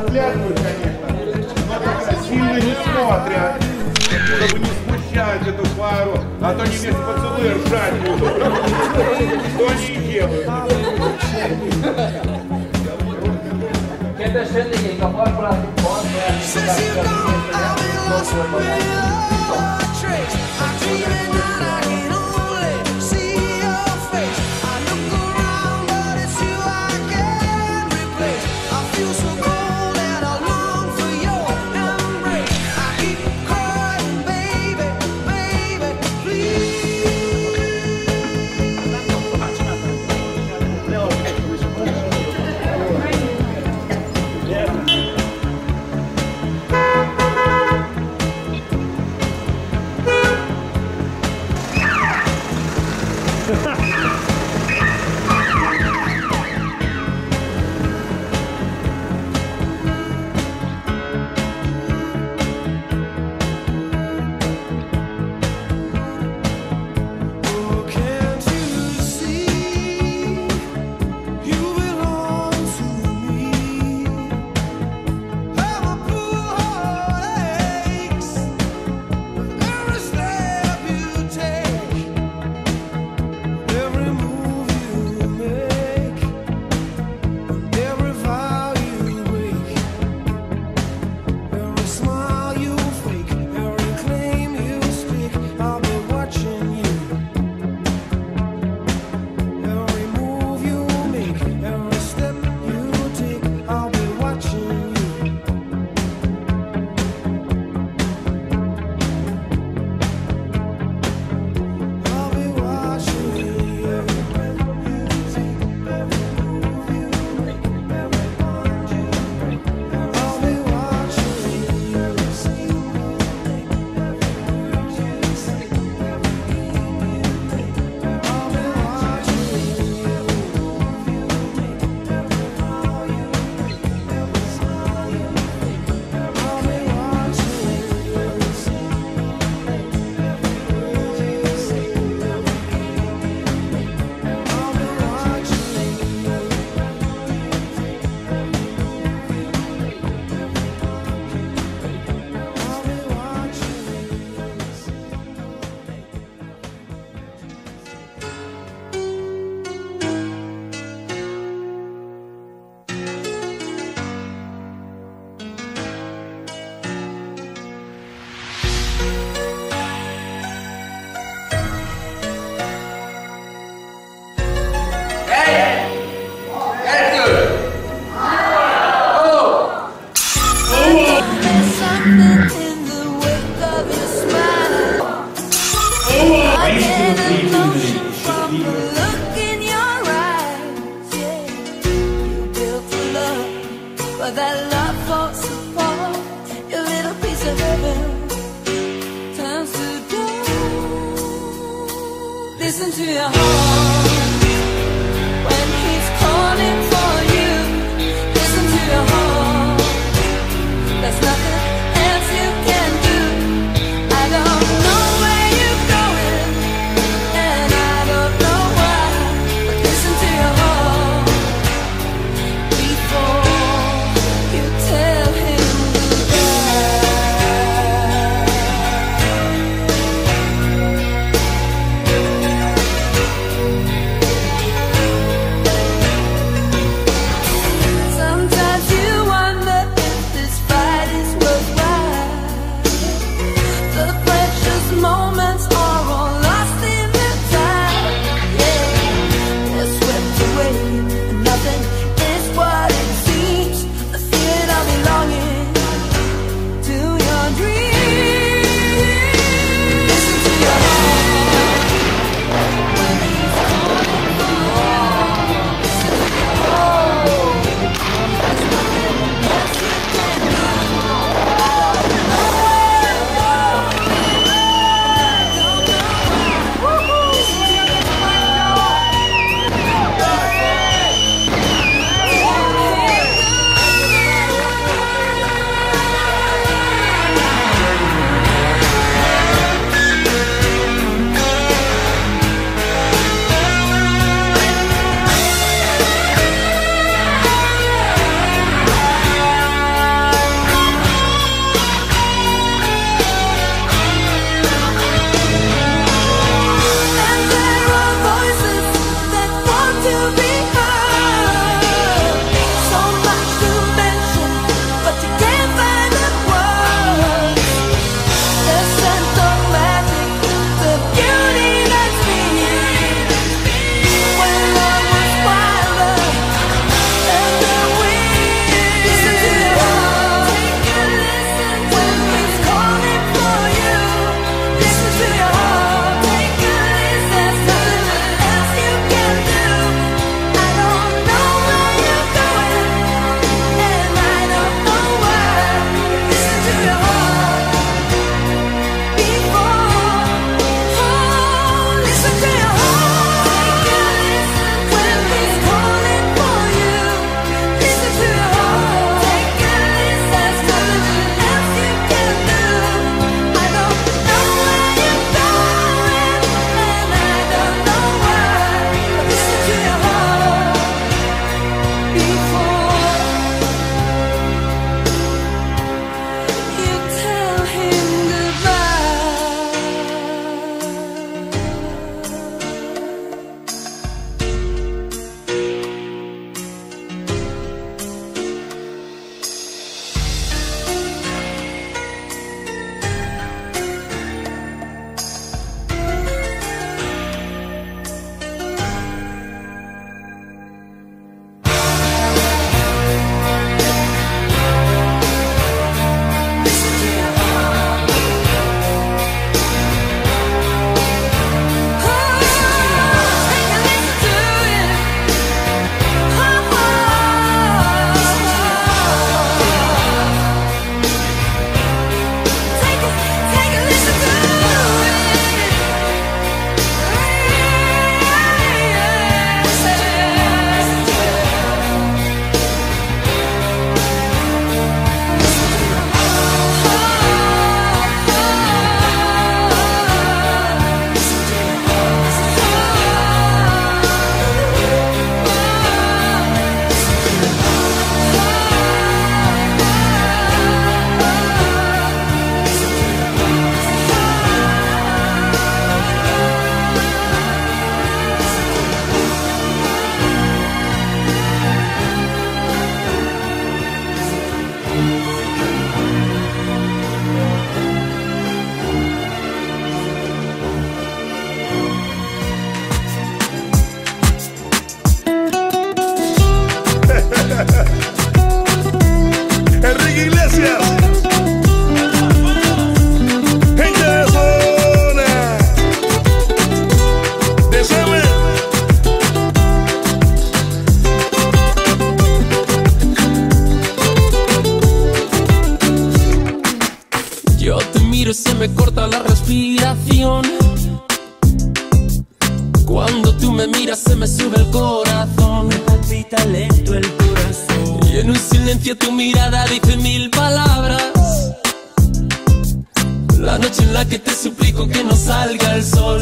разглядывают, конечно, но как-то сильно не смотрят, чтобы не смущать эту пару, а то они вместе поцелуя ржать будут. Что они и делают. Listen to your heart when he's calling for you. Listen to your heart. There's nothing else you can do. I don't know where you're going, and I don't know why. But listen to your heart before you tell him goodbye. me corta la respiración. Cuando tú me miras se me sube el corazón. Me palpita lento el corazón. Y en un silencio tu mirada dice 1000 palabras. La noche en la que te suplico que no salga el sol.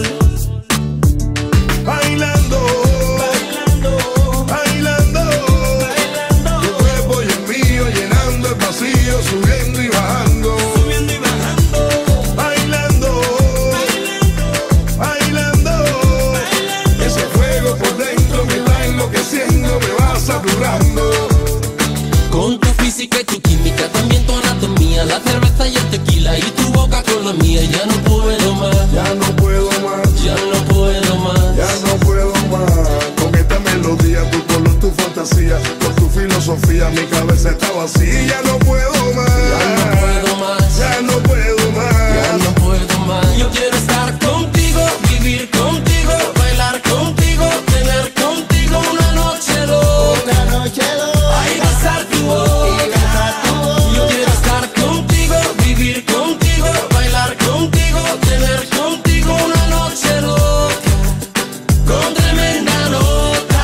Bailando, bailando, bailando, bailando. Tu cuerpo y el mío llenando el vacío, subiendo y bajando, Subiendo y bajando. bailando, bailando, bailando, bailando. Ese fuego por dentro me está enloqueciendo, me va saturando. Con tu física y tu química, también tu anatomía, la cerveza y el tequila y tu boca con la mía. Ya no puedo más, Ya no puedo más, ya no puedo más. ya no puedo más. Con esta melodía, tu color, tu fantasía, con tu filosofía, mi cabeza está vacía. Ya no puedo más, Ya no puedo más, ya no puedo más. ya no puedo más. Yo quiero estar contigo, vivir contigo, bailar contigo, tener contigo una noche loca. Una noche loca. Ay, besar tu boca. Yo quiero estar contigo, vivir contigo, bailar contigo, tener contigo una noche loca, con tremenda nota.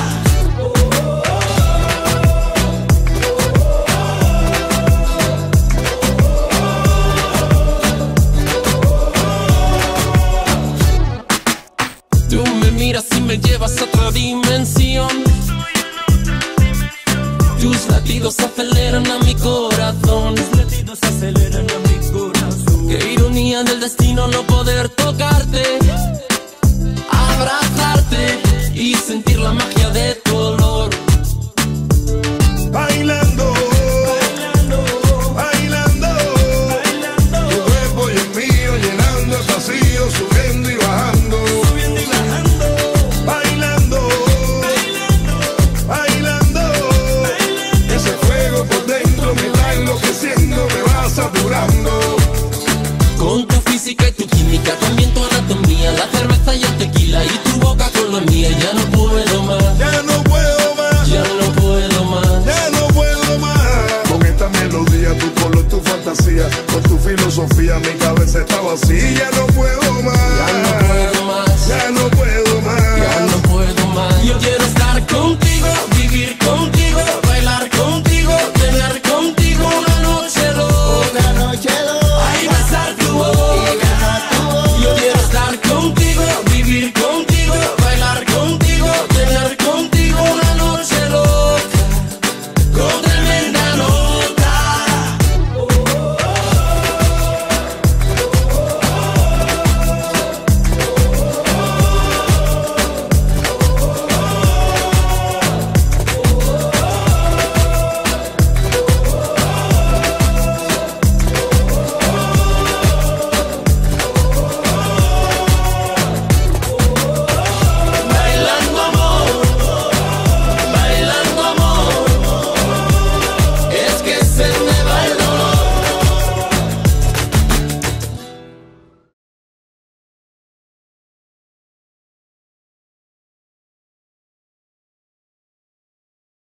Tú me miras y me llevas a otra dimensión. Tus latidos aceleran a mi corazón. Los latidos aceleran a mi corazón. Qué ironía del destino no poder tocarte, abrazarte y sentir la magia de tu olor. Bailando, Bailando, bailando, bailando. tu cuerpo y el mío llenando el vacío, subiendo y bajando, Subiendo y bajando. bailando, Bailando, bailando. bailando. Ese fuego por dentro me está enloqueciendo, me va saturando. Con tu física y tu química, también tu anatomía, la cerveza y el tequila y tu boca con la mía. Ya no puedo más, Ya no puedo más, ya no puedo más. ya no puedo más. Con esta melodía, tu color, tu fantasía, con tu filosofía, mi cabeza está vacía. Ya no puedo más, Ya no puedo más, ya no